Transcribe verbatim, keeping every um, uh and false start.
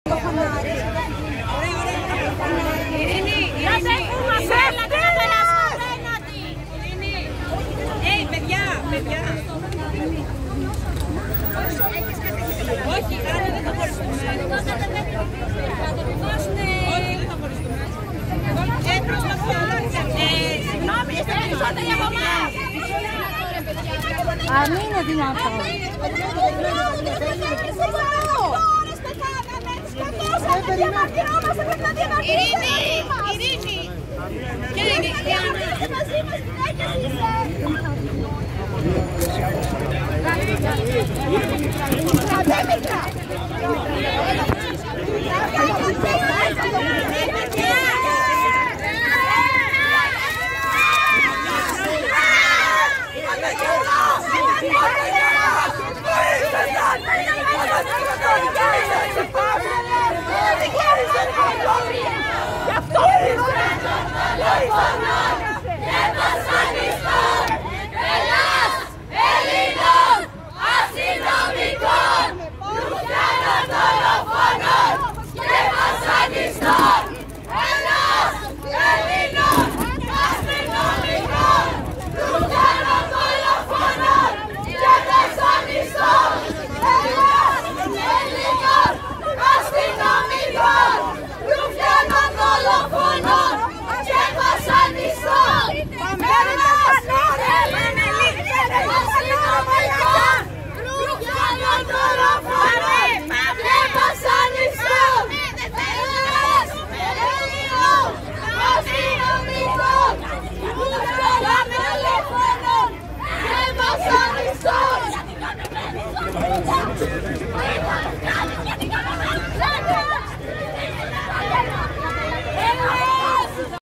Όχι, άρα δεν θα χωριστούμε. Όχι, δεν θα χωριστούμε. Ε, προσπαθώ. Συγγνώμη, είστε περισσότεροι από εμάς. Αν είναι δυνατόν. Ειρήνη, Ειρήνη. Και η Διάννα. Γι' αυτό